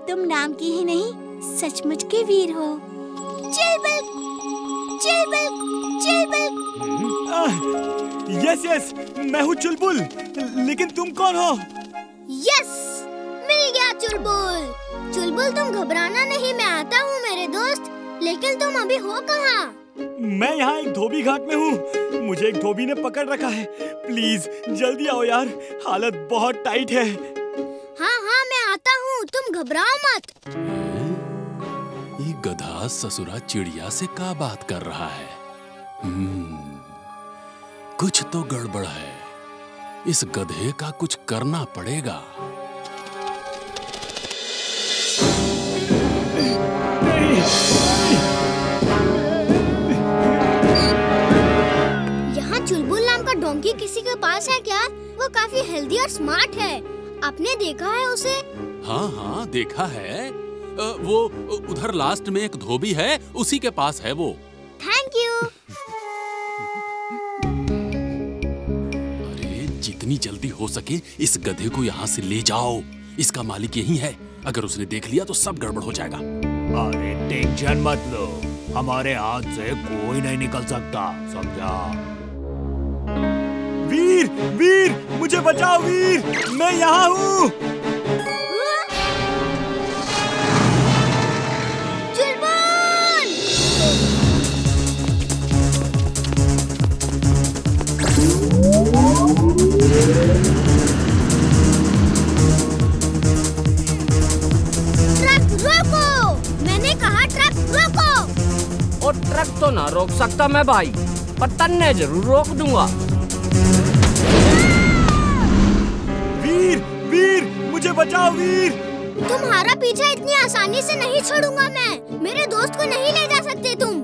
तुम नाम की ही नहीं, सचमुच के वीर हो। चुलबुल, चुलबुल, चुलबुल। यस यस, मैं हूँ चुलबुल। लेकिन तुम कौन हो? यस, मिल गया चुलबुल। चुलबुल तुम घबराना नहीं, मैं आता हूँ मेरे दोस्त। लेकिन तुम अभी हो कहाँ? मैं यहाँ एक धोबी घाट में हूँ। मुझे एक धोबी ने पकड़ रखा है। प्लीज जल्दी आओ यार, हालत बहुत टाइट है। हाँ हाँ मैं आता हूँ, तुम घबराओ मत। ये गधा ससुरा चिड़िया से क्या बात कर रहा है? कुछ तो गड़बड़ है। इस गधे का कुछ करना पड़ेगा। यहाँ चुलबुल नाम का डोंकी किसी के पास है क्या? वो काफी हेल्दी और स्मार्ट है। आपने देखा है उसे? हाँ हाँ देखा है। वो उधर लास्ट में एक धोबी है, उसी के पास है वो। Thank you. अरे जितनी जल्दी हो सके इस गधे को यहाँ से ले जाओ। इसका मालिक यही है। अगर उसने देख लिया तो सब गड़बड़ हो जाएगा। अरे टेंशन मत लो, हमारे हाथ से कोई नहीं निकल सकता, समझा? वीर, वीर, मुझे बचाओ वीर, मैं यहाँ हूँ। ट्रक रोको! मैंने कहा ट्रक रोको। और ट्रक तो ना रोक सकता मैं भाई, पर तन्ने जरूर रोक दूंगा। वीर, वीर, मुझे बचाओ वीर। तुम्हारा पीछा इतनी आसानी से नहीं छोड़ूंगा मैं। मेरे दोस्त को नहीं ले जा सकते तुम।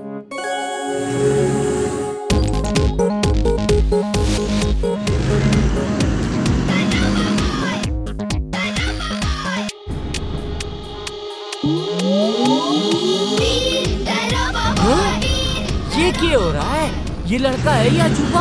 ये क्या हो रहा है? ये लड़का है या जुबा?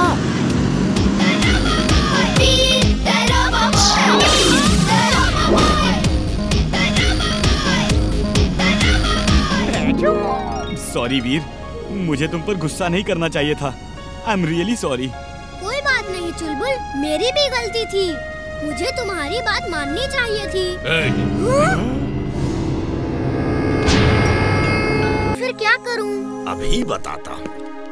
सॉरी वीर, मुझे तुम पर गुस्सा नहीं करना चाहिए था। I am really sorry. कोई बात नहीं चुलबुल, मेरी भी गलती थी। मुझे तुम्हारी बात माननी चाहिए थी। फिर क्या करूं? अभी बताता हूँ।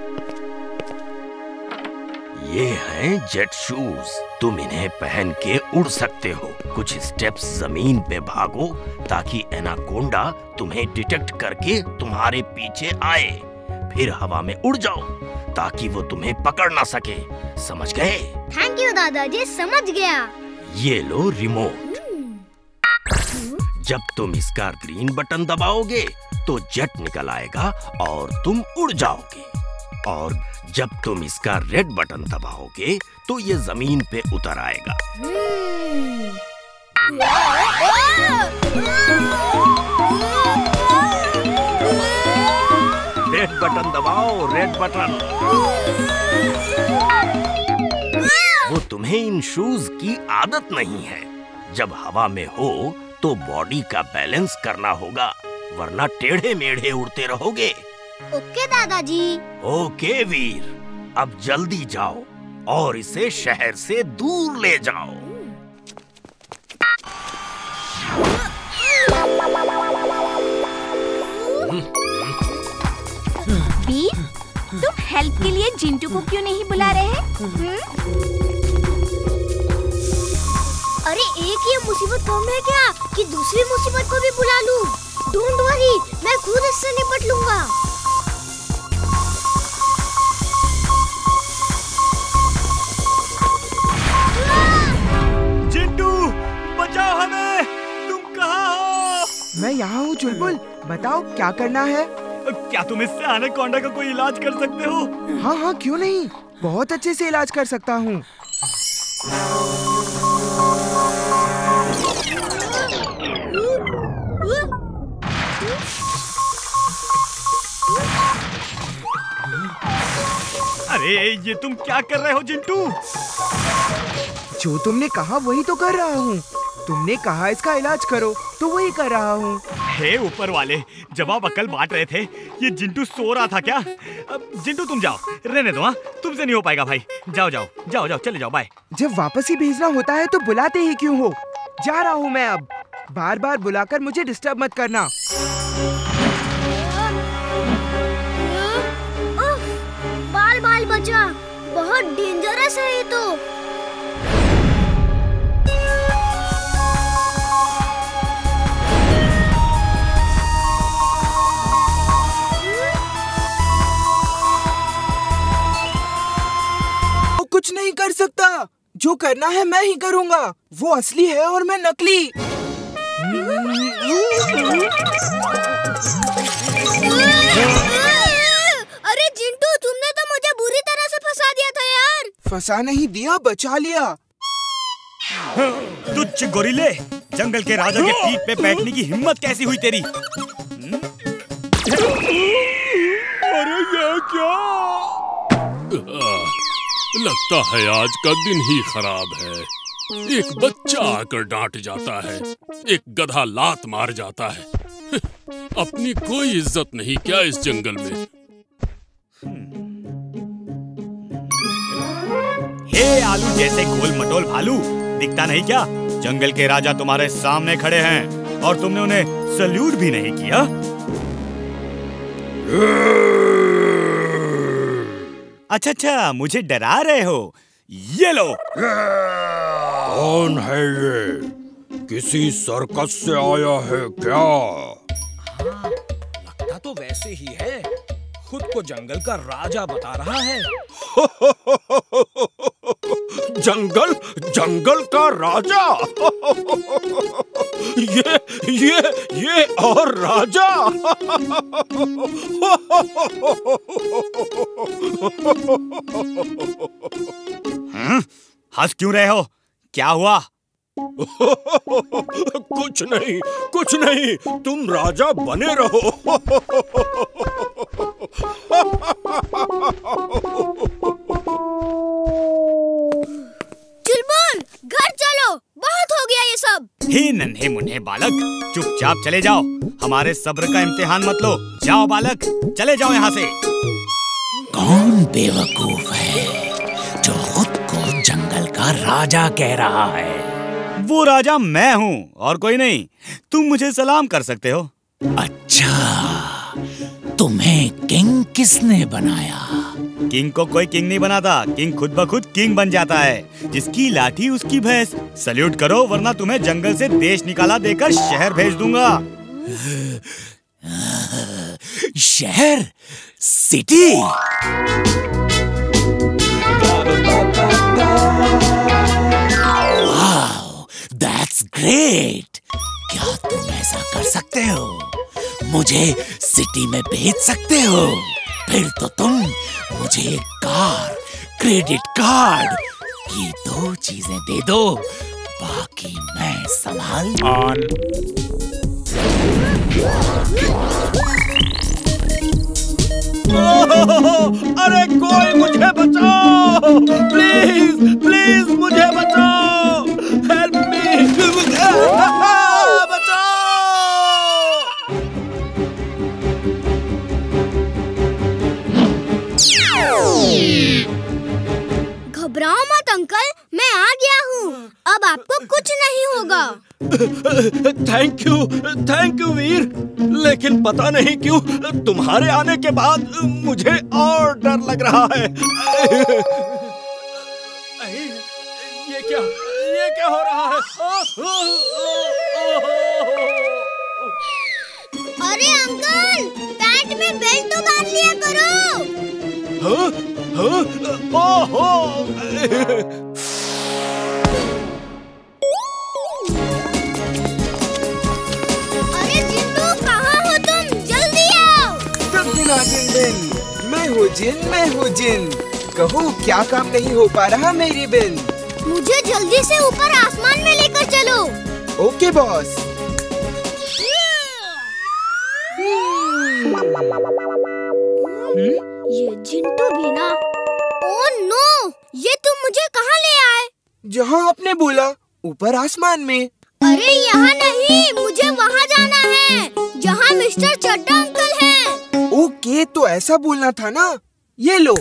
ये हैं जेट शूज। तुम इन्हें पहन के उड़ सकते हो। कुछ स्टेप्स जमीन पे भागो ताकि एनाकोंडा तुम्हें डिटेक्ट करके तुम्हारे पीछे आए। फिर हवा में उड़ जाओ ताकि वो तुम्हें पकड़ ना सके। समझ गए? थैंक यू दादाजी, समझ गया। ये लो रिमोट। जब तुम इसका ग्रीन बटन दबाओगे तो जेट निकल आएगा और तुम उड़ जाओगे। और जब तुम इसका रेड बटन दबाओगे तो ये जमीन पे उतर आएगा। रेड बटन दबाओ, रेड बटन। वो तुम्हें इन शूज की आदत नहीं है। जब हवा में हो तो बॉडी का बैलेंस करना होगा, वरना टेढ़े मेढ़े उड़ते रहोगे। ओके दादाजी। ओके वीर, अब जल्दी जाओ और इसे शहर से दूर ले जाओ। वीर, तुम हेल्प के लिए जिंटू को क्यों नहीं बुला रहे? अरे एक ये मुसीबत कम है क्या कि दूसरी मुसीबत को भी बुला लूं? डोंट वरी, मैं खुद इससे निपट लूंगा। जिंटू, बचाओ हमें, तुम कहाँ हो? मैं यहाँ हूँ चुलबुल, बताओ क्या करना है? क्या तुम इससे एनाकोंडा का कोई इलाज कर सकते हो? हाँ हाँ क्यों नहीं, बहुत अच्छे से इलाज कर सकता हूँ। अरे ये तुम क्या कर रहे हो जिंटू? जो तुमने कहा वही तो कर रहा हूँ। तुमने कहा इसका इलाज करो तो वही कर रहा हूँ। हे ऊपर वाले, जब आप अकल बांट रहे थे ये जिंटू सो रहा था क्या? अब जिंटू तुम जाओ, रहने दो। हाँ, तुमसे नहीं हो पाएगा भाई। जाओ जाओ जाओ जाओ, चले जाओ, बाय। जब वापस ही भेजना होता है तो बुलाते ही क्यों हो? जा रहा हूँ मैं अब। बार बार बुलाकर मुझे डिस्टर्ब मत करना। बाल बाल बचा, बहुत डेंजरस है ये तो। कुछ नहीं कर सकता, जो करना है मैं ही करूँगा। वो असली है और मैं नकली। अरे जिंटू, तुमने तो मुझे बुरी तरह से फंसा दिया था यार। फंसा नहीं दिया, बचा लिया। तुच्छ गोरिल्ले, जंगल के राजा के पीठ पे बैठने की हिम्मत कैसी हुई तेरी? अरे ये क्या? लगता है आज का दिन ही खराब है। एक बच्चा आकर डांट जाता है, एक गधा लात मार जाता है। अपनी कोई इज्जत नहीं क्या इस जंगल में? हे आलू जैसे गोल मटोल भालू, दिखता नहीं क्या? जंगल के राजा तुम्हारे सामने खड़े हैं और तुमने उन्हें सल्यूट भी नहीं किया। अच्छा अच्छा, मुझे डरा रहे हो? ये लो। कौन है ये? किसी सर्कस से आया है क्या? लगता तो वैसे ही है, खुद को जंगल का राजा बता रहा है। जंगल का राजा? ये और राजा? हंस क्यों रहे हो? क्या हुआ? कुछ नहीं, तुम राजा बने रहो। चुलबुल, घर चलो, बहुत हो गया ये सब। हे नन्हे मुन्ने बालक, चुपचाप चले जाओ। हमारे सब्र का इम्तिहान मत लो। जाओ बालक, चले जाओ यहाँ से। कौन बेवकूफ है जो खुद को जंगल का राजा कह रहा है? वो राजा मैं हूँ और कोई नहीं। तुम मुझे सलाम कर सकते हो। अच्छा, तुम्हें किंग किसने बनाया? किंग को कोई किंग नहीं बनाता, किंग खुद ब खुद किंग बन जाता है। जिसकी लाठी उसकी भैंस। सल्यूट करो वरना तुम्हें जंगल से देश निकाला देकर शहर भेज दूंगा। शहर? सिटी? Wow, that's great. क्या तुम ऐसा कर सकते हो? मुझे सिटी में भेज सकते हो? फिर तो तुम मुझे एक कार, क्रेडिट कार्ड की 2 चीजें दे दो, बाकी मैं संभाल। अरे कोई मुझे बचाओ, प्लीज मुझे बचाओ, हेल्प मी, बचाओ। घबराओ मत अंकल, मैं आ गया हूँ। अब आपको कुछ नहीं होगा। थैंक यू वीर, लेकिन पता नहीं क्यों तुम्हारे आने के बाद मुझे और डर लग रहा है। ये क्या हो रहा है? अरे अंकल, पैंट में बेल्ट तो बांध लिया करो। अरे जिंटू, कहाँ हो तुम? जल्दी आओ। मैं हूँ जिन। कहो क्या काम नहीं हो पा रहा मेरी बिन? मुझे जल्दी से ऊपर आसमान में लेकर चलो। Okay boss. ये जिंटू भी ना। ओह नो, ये तुम मुझे कहाँ ले आए? जहाँ आपने बोला, ऊपर आसमान में। अरे यहाँ नहीं, मुझे वहाँ जाना है जहाँ मिस्टर चड्ढा अंकल हैं। ओके, तो ऐसा बोलना था ना। ये लो।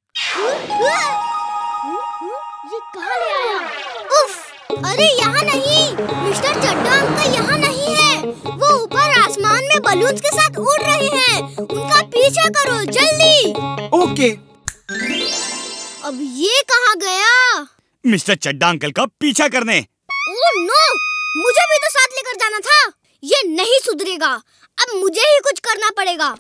ये कहाँ ले आया? उफ! अरे यहाँ नहीं, मिस्टर चड्ढा अंकल यहाँ नहीं है। वो ऊपर आसमान में बलून्स के साथ उड़ रहे हैं। उनका पीछा करो जल्दी। ओके। अब ये कहाँ गया? मिस्टर चड्ढा अंकल का पीछा करने। Oh no! मुझे भी तो साथ लेकर जाना था। ये नहीं सुधरेगा। अब मुझे ही कुछ करना पड़ेगा।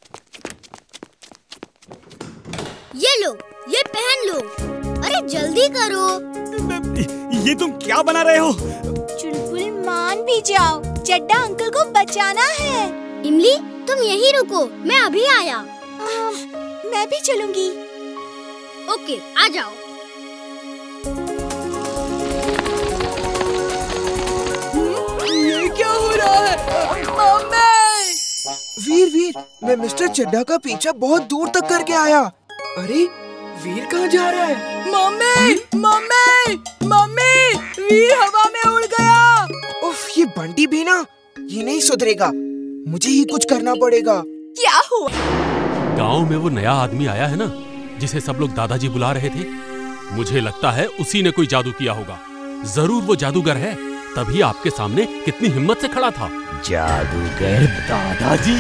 ये लो, ये पहन लो। अरे जल्दी करो। ये तुम क्या बना रहे हो? चुलबुल मान भी जाओ, चड्ढा अंकल को बचाना है। इमली, तुम यहीं रुको, मैं अभी आया। मैं भी चलूंगी। ओके, आ जाओ। ये क्या हो रहा है? मम्मी! वीर, मैं मिस्टर चड्ढा का पीछा बहुत दूर तक करके आया। अरे वीर कहाँ जा रहा है? मम्मी! वीर हवा में उड़ गया। उफ, ये बंटी भी ना, ये नहीं सुधरेगा। मुझे ही कुछ करना पड़ेगा। क्या हुआ? गांव में वो नया आदमी आया है ना, जिसे सब लोग दादाजी बुला रहे थे। मुझे लगता है उसी ने कोई जादू किया होगा। जरूर वो जादूगर है, तभी आपके सामने कितनी हिम्मत से खड़ा था। जादूगर दादाजी।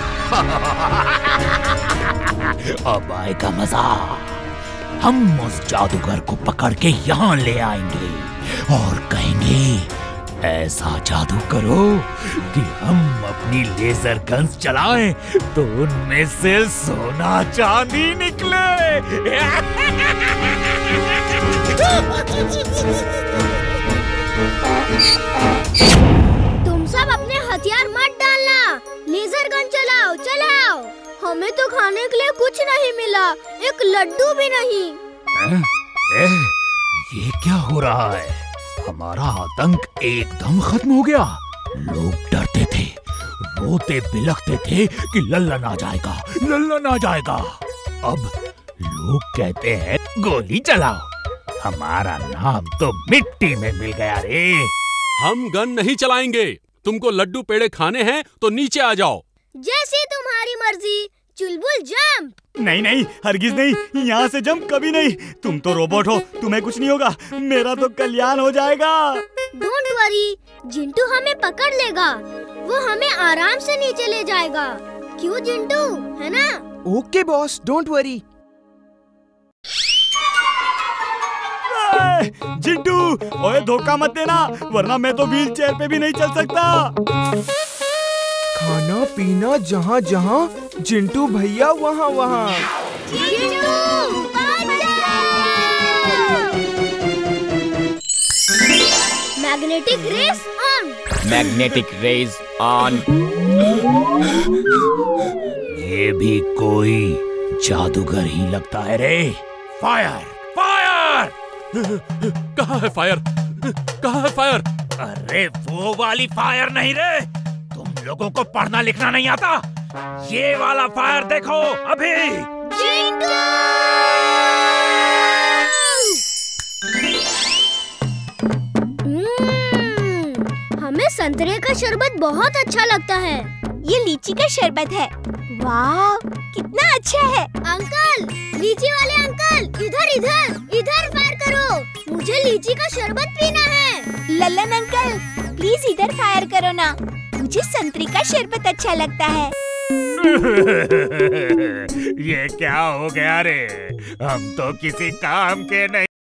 अब आएगा मजा। हम उस जादूगर को पकड़ के यहाँ ले आएंगे और कहेंगे ऐसा जादू करो कि हम अपनी लेजर गन्स चलाएं तो उनमें से सोना चांदी निकले। तुम सब अपने हथियार मत डालना। लेजर गन चलाओ। हमें तो खाने के लिए कुछ नहीं मिला, एक लड्डू भी नहीं। ये क्या हो रहा है? हमारा आतंक एकदम खत्म हो गया। लोग डरते थे, रोते बिलखते थे कि लल्लन आ जाएगा। अब लोग कहते हैं गोली चलाओ। हमारा नाम तो मिट्टी में मिल गया रे। हम गन नहीं चलाएंगे। तुमको लड्डू पेड़े खाने हैं तो नीचे आ जाओ। जैसी तुम्हारी मर्जी। चुलबुल जंप। नहीं, हरगिज नहीं, यहाँ से जंप कभी नहीं। तुम तो रोबोट हो, तुम्हें कुछ नहीं होगा। मेरा तो कल्याण हो जाएगा। डोंट वरी, जिंटू हमें पकड़ लेगा। वो हमें आराम से नीचे ले जाएगा। क्यों जिंटू, है ना? Okay boss, don't worry. Jintu, ओए धोखा मत देना, वरना मैं तो व्हील चेयर पे भी नहीं चल सकता। खाना पीना जहाँ जहाँ, जिंटू भैया वहाँ वहाँ। Magnetic rays on. Magnetic rays on. ये भी कोई जादूगर ही लगता है रे। फायर! कहाँ है फायर? अरे वो वाली फायर नहीं रे। तुम लोगों को पढ़ना लिखना नहीं आता। ये वाला फायर देखो अभी। हमें संतरे का शरबत बहुत अच्छा लगता है। ये लीची का शरबत है। वाह, कितना अच्छा है। अंकल, लीची वाले अंकल, इधर फायर करो। मुझे लीची का शरबत पीना है। लल्लन अंकल, प्लीज इधर फायर करो ना। मुझे संतरी का शरबत अच्छा लगता है। ये क्या हो गया रे? हम तो किसी काम के नहीं।